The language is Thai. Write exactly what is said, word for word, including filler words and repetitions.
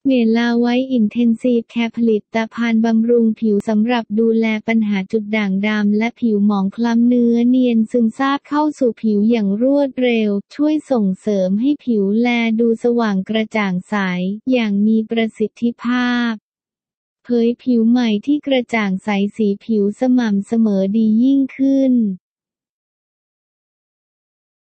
เมลาไวท์อินเทนซีฟแคร์ผลิตภัณฑ์บำรุงผิวสำหรับดูแลปัญหาจุดด่างดำและผิวหมองคล้ำเนื้อเนียนซึมซาบเข้าสู่ผิวอย่างรวดเร็วช่วยส่งเสริมให้ผิวแลดูสว่างกระจ่างใสอย่างมีประสิทธิภาพเผยผิวใหม่ที่กระจ่างใสสีผิวสม่ำเสมอดียิ่งขึ้น